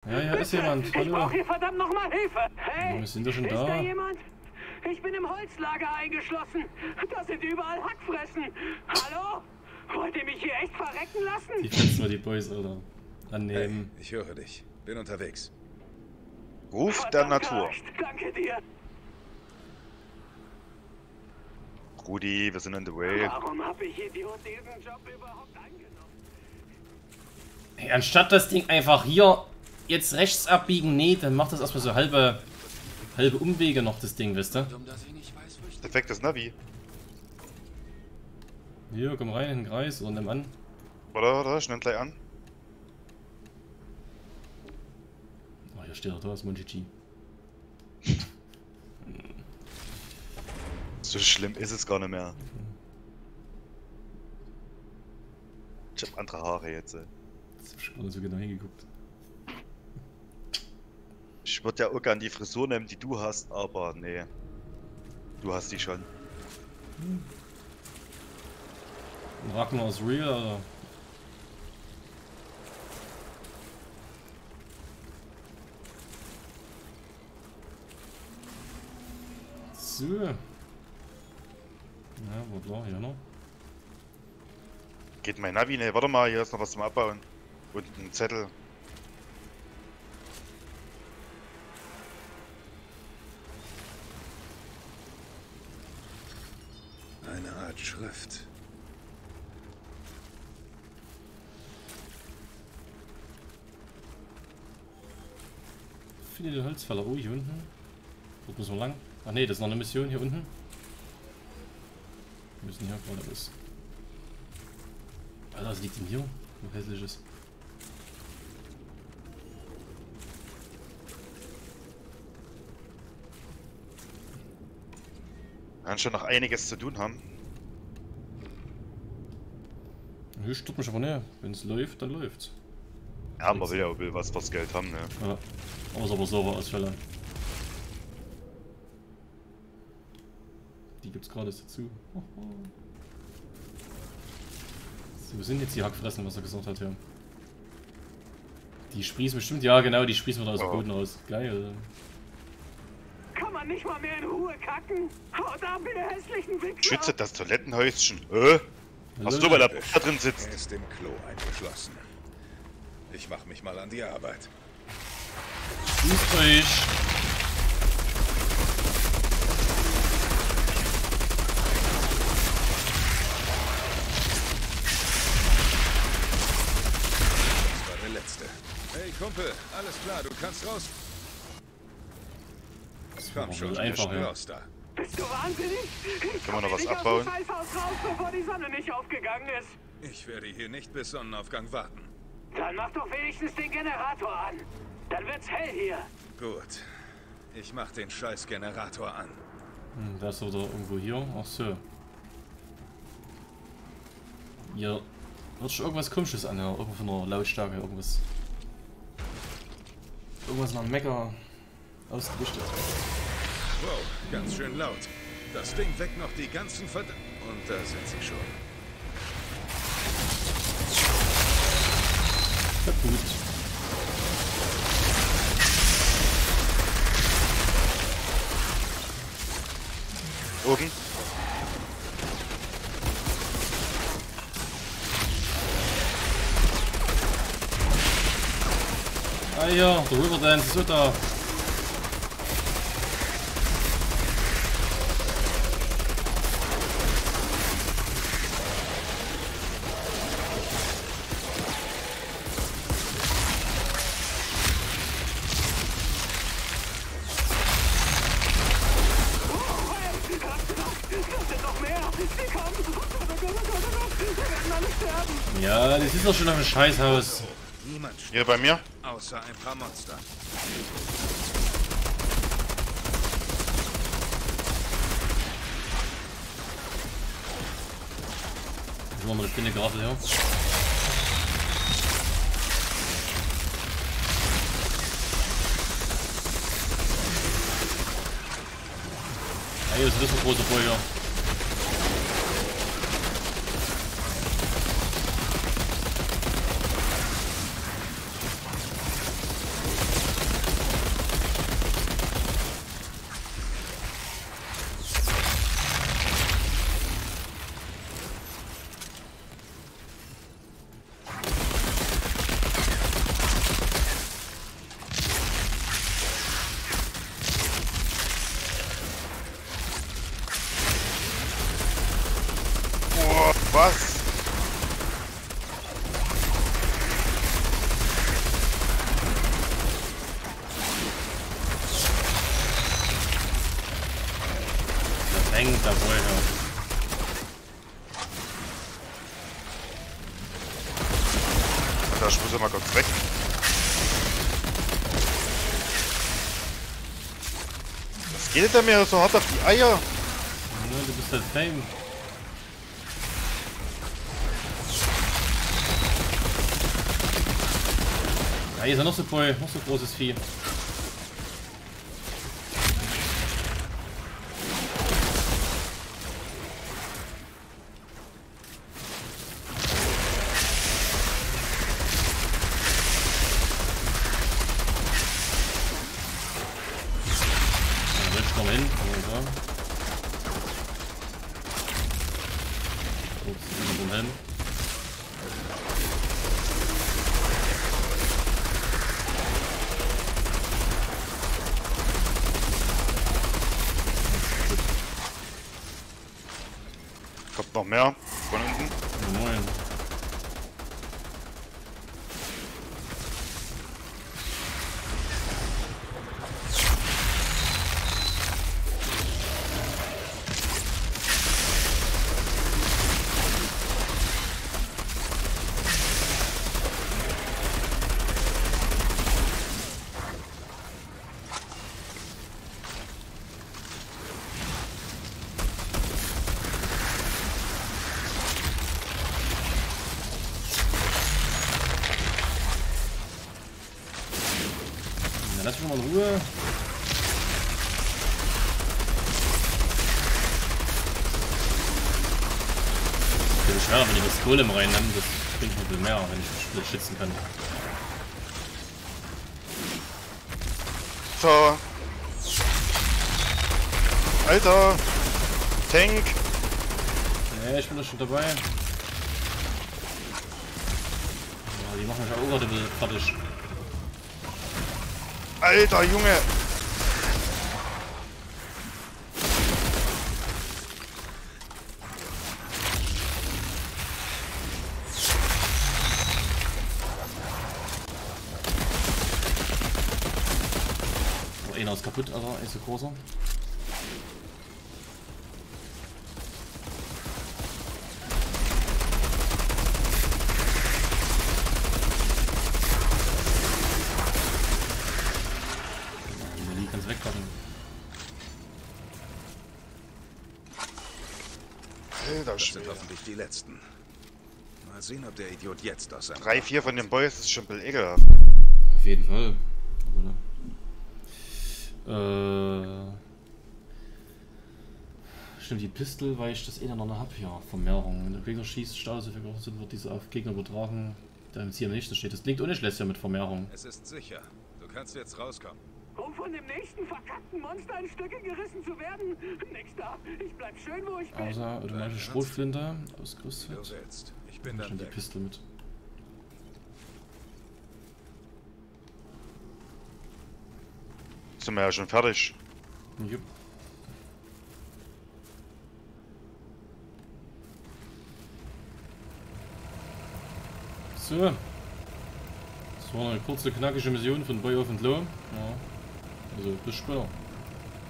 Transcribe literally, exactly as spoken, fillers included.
Ja, ja, ist jemand. Hallo. Ich brauche hier verdammt nochmal Hilfe. Hey, Wir sind doch schon ist da. da jemand? Ich bin im Holzlager eingeschlossen. Da sind überall Hackfressen. Hallo? Wollt ihr mich hier echt verrecken lassen? Die fetzen wir die Boys, Alter. Annehmen. Hey, ich höre dich. Bin unterwegs. Ruf der Verdammt, Natur. Arsch. Danke dir. Rudi, wir sind on the way. Warum habe ich Idiot diesen Job überhaupt angenommen? Hey, anstatt das Ding einfach hier jetzt rechts abbiegen, nee, dann macht das erstmal so halbe, halbe Umwege noch, das Ding, wisst ihr? Defektes Navi. Hier, komm rein in den Kreis oder nimm an. Warte, warte, schnell gleich an. Oh, hier steht er, da ist Monchichi. So schlimm ist es gar nicht mehr. Ich hab andere Haare jetzt. Ey. Jetzt hab ich gar nicht so genau hingeguckt. Ich würde ja auch gern die Frisur nehmen, die du hast, aber nee. Du hast die schon. Hm. Ragnar ist real, oder? So. Ja, wo klar, hier noch. Geht mein Navi? Ne, warte mal, hier ist noch was zum Abbauen. Und ein Zettel. Eine Art Schrift. Finde den Holzfäller. Oh, hier unten. Dort müssen wir lang. Ach ne, das ist noch eine Mission hier unten. Wir müssen hier gerade was. Alter, was liegt denn hier? Wie hässlich ist. Wir werden schon noch einiges zu tun haben. Hier stört mich aber nicht. Wenn es läuft, dann läuft's. Ja, man will ja auch will was fürs Geld haben, ne? Ja. Außer aber Serverausfälle. Die gibt's gerade dazu. So, wo sind jetzt die Hackfressen, was er gesagt hat, ja. Die sprießen bestimmt, ja genau, die sprießen wir da aus dem Oh. Boden raus. Geil. Kann man nicht mal mehr in Ruhe kacken? Haut ab, ihr hässlichen Wichser! Schütze das Toilettenhäuschen. Äh? Hast du, weil er da drin sitzt? Er ist im Klo eingeschlossen. Ich mach mich mal an die Arbeit. Grüßt euch. Das war der letzte. Hey Kumpel, alles klar, du kannst raus. Komm schon, einfach, schnell ja. raus da. Bist du wahnsinnig? Ich Können wir noch was komm abbauen? Nicht aus dem Scheißhaus raus, bevor die Sonne nicht aufgegangen ist. Ich werde hier nicht bis Sonnenaufgang warten. Dann mach doch wenigstens den Generator an. Dann wird's hell hier. Gut. Ich mach den scheiß Generator an. Hm, der ist oder irgendwo hier. Ach so. Hier hört sich irgendwas Komisches an, ja. Irgendwo von der Lautstärke, irgendwas. Irgendwas nach Mecker ausgerichtet. Wow, ganz schön laut. Das Ding weckt noch die ganzen Verd... Und da sind sie schon. Kaputt. Oben. Ah ja, der Riverdance ist so da. Ja, das ist doch schon auf dem Scheißhaus. Niemand Hier bei mir. außer ein paar Monster. Ich mach mal eine spinne Gabel, ja. Hey, das ist ein großer Feuer. hängt da wohl, ja. Da, ich muss ja mal kurz weg. Was geht denn mir so hart auf die Eier? Ja, du bist halt Fame. Ja, hier ist ja noch so voll, noch so großes Vieh. Hin. Ups, hin. Kommt noch mehr von unten. Moin. Lass mich mal in Ruhe. Ich bin schwer, wenn ich das Golem reinnehme, das bringt ein bisschen mehr, wenn ich das schützen kann. So. Alter. Tank. Ja, ich bin doch schon dabei. Ja, die machen mich auch gerade ein bisschen fertig. Alter Junge. Oh, einer ist kaputt, Alter, ist so großer. Wegpacken. Alter, Das sind hoffentlich die letzten. Mal sehen, ob der Idiot jetzt aus seinem... Drei, vier von den Boys ist schon ein bisschen ekelhaft. Auf jeden Fall. Äh. Stimmt, die Pistol, weil ich das eh noch hab, ja, Vermehrung. Wenn der Gegner schießt, Status verbraucht sind, wird diese auf Gegner übertragen. Da im Ziel nicht, das steht. Das klingt unschlecht ja mit Vermehrung. Es ist sicher. Du kannst jetzt rauskommen. Um von dem nächsten verkackten Monster in Stücke gerissen zu werden? Nix da. Ich bleib schön, wo ich bin. Außer automatische Schrotflinte ausgerüstet. Du willst. Ich bin Dann dann die weg. Pistole mit. Sind wir ja schon fertig. Jupp. So. Das war eine kurze, knackige Mission von Boy of and Low. Ja. Also bis später.